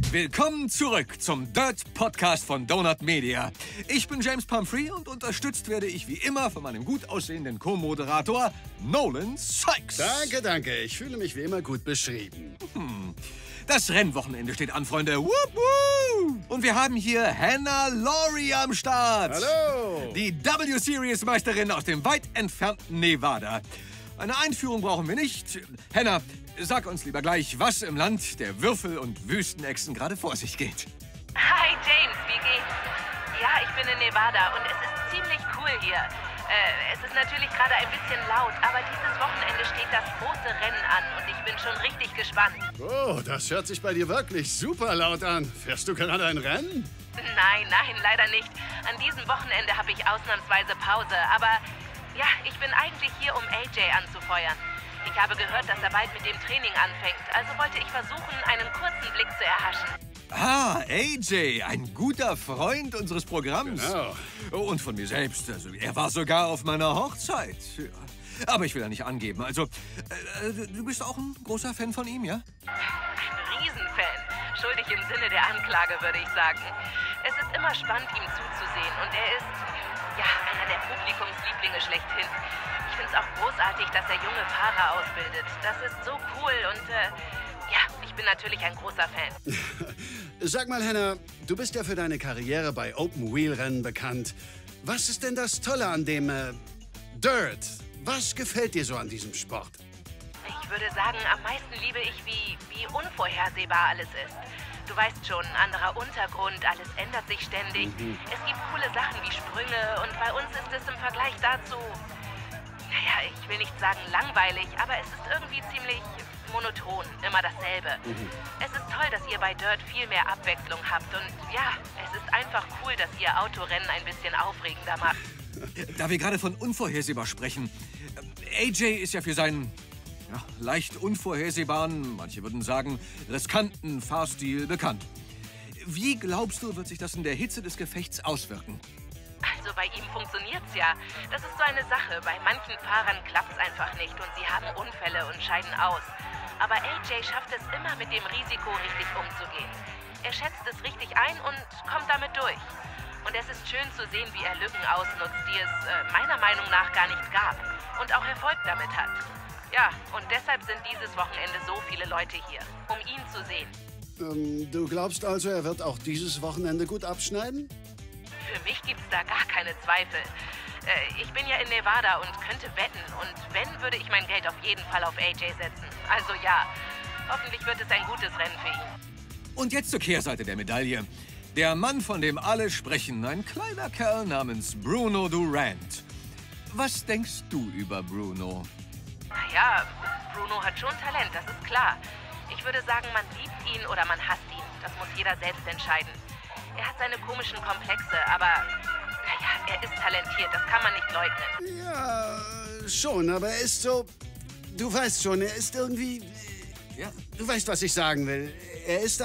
Willkommen zurück zum Dirt Podcast von Donut Media. Ich bin James Pumphrey und unterstützt werde ich wie immer von meinem gut aussehenden Co-Moderator Nolan Sykes. Danke, danke. Ich fühle mich wie immer gut beschrieben. Das Rennwochenende steht an, Freunde. Wupp, wupp. Und wir haben hier Hannah Laurie am Start. Hallo. Die W-Series-Meisterin aus dem weit entfernten Nevada. Eine Einführung brauchen wir nicht. Hannah, sag uns lieber gleich, was im Land der Würfel- und Wüstenechsen gerade vor sich geht. Hi James, wie geht's? Ja, ich bin in Nevada und es ist ziemlich cool hier. Es ist natürlich gerade ein bisschen laut, aber dieses Wochenende steht das große Rennen an und ich bin schon richtig gespannt. Oh, das hört sich bei dir wirklich super laut an. Fährst du gerade ein Rennen? Nein, leider nicht. An diesem Wochenende habe ich ausnahmsweise Pause, aber ja, ich bin eigentlich hier, um AJ anzufeuern. Ich habe gehört, dass er bald mit dem Training anfängt, also wollte ich versuchen, einen kurzen Blick zu erhaschen. Ah, AJ, ein guter Freund unseres Programms. Genau. Und von mir selbst. Also, er war sogar auf meiner Hochzeit. Ja. Aber ich will ja nicht angeben. Also, du bist auch ein großer Fan von ihm, ja? Ein Riesenfan. Schuldig im Sinne der Anklage, würde ich sagen. Es ist immer spannend, ihm zuzusehen. Und er ist, ja, einer der Publikumslieblinge schlechthin. Ich finde es auch großartig, dass er junge Fahrer ausbildet. Das ist so cool und, ja, ich bin natürlich ein großer Fan. Sag mal, Hannah, du bist ja für deine Karriere bei Open-Wheel-Rennen bekannt. Was ist denn das Tolle an dem Dirt? Was gefällt dir so an diesem Sport? Ich würde sagen, am meisten liebe ich, wie unvorhersehbar alles ist. Du weißt schon, anderer Untergrund, alles ändert sich ständig. Es gibt coole Sachen wie Sprünge und bei uns ist es im Vergleich dazu, naja, ich will nicht sagen langweilig, aber es ist irgendwie ziemlich monoton, immer dasselbe. Es ist toll, dass ihr bei Dirt viel mehr Abwechslung habt und ja, es ist einfach cool, dass ihr Autorennen ein bisschen aufregender macht. Da wir gerade von unvorhersehbar sprechen. AJ ist ja für seinen leicht unvorhersehbaren, manche würden sagen riskanten Fahrstil bekannt. Wie glaubst du, wird sich das in der Hitze des Gefechts auswirken? Also bei ihm funktioniert's ja. Das ist so eine Sache. Bei manchen Fahrern klappt's einfach nicht und sie haben Unfälle und scheiden aus. Aber AJ schafft es immer, mit dem Risiko richtig umzugehen. Er schätzt es richtig ein und kommt damit durch. Und es ist schön zu sehen, wie er Lücken ausnutzt, die es meiner Meinung nach gar nicht gab. Und auch Erfolg damit hat. Ja, und deshalb sind dieses Wochenende so viele Leute hier, um ihn zu sehen. Du glaubst also, er wird auch dieses Wochenende gut abschneiden? Für mich gibt's da gar keine Zweifel. Ich bin ja in Nevada und könnte wetten. Und wenn, würde ich mein Geld auf jeden Fall auf AJ setzen. Also ja, hoffentlich wird es ein gutes Rennen für ihn. Und jetzt zur Kehrseite der Medaille. Der Mann, von dem alle sprechen, ein kleiner Kerl namens Bruno Durant. Was denkst du über Bruno? Naja, Bruno hat schon Talent, das ist klar. Ich würde sagen, man liebt ihn oder man hasst ihn. Das muss jeder selbst entscheiden. Er hat seine komischen Komplexe, aber naja, er ist talentiert, das kann man nicht leugnen. Ja, schon, aber er ist so... Du weißt schon, er ist irgendwie... Ja. Du weißt, was ich sagen will. Er ist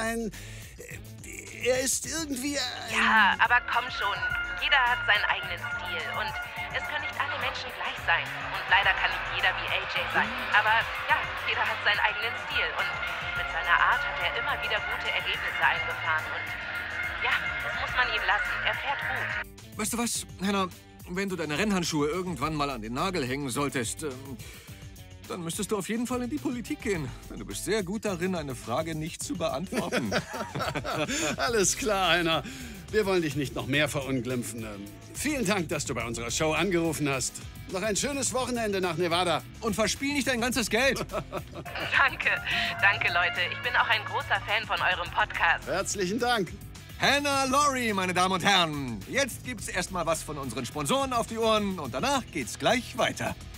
irgendwie... Ja, aber komm schon. Jeder hat seinen eigenen Stil und es können nicht alle Menschen gleich sein. Und leider kann nicht jeder wie AJ sein. Aber ja, jeder hat seinen eigenen Stil und mit seiner Art hat er immer wieder gute Ergebnisse eingefahren. Und ja, das muss man ihm lassen. Er fährt gut. Weißt du was, Hannah? Wenn du deine Rennhandschuhe irgendwann mal an den Nagel hängen solltest, dann müsstest du auf jeden Fall in die Politik gehen. Denn du bist sehr gut darin, eine Frage nicht zu beantworten. Alles klar, Hannah. Wir wollen dich nicht noch mehr verunglimpfen. Vielen Dank, dass du bei unserer Show angerufen hast. Noch ein schönes Wochenende nach Nevada. Und verspiel nicht dein ganzes Geld. Danke Leute. Ich bin auch ein großer Fan von eurem Podcast. Herzlichen Dank. Hannah Laurie, meine Damen und Herren. Jetzt gibt's erstmal was von unseren Sponsoren auf die Ohren und danach geht's gleich weiter.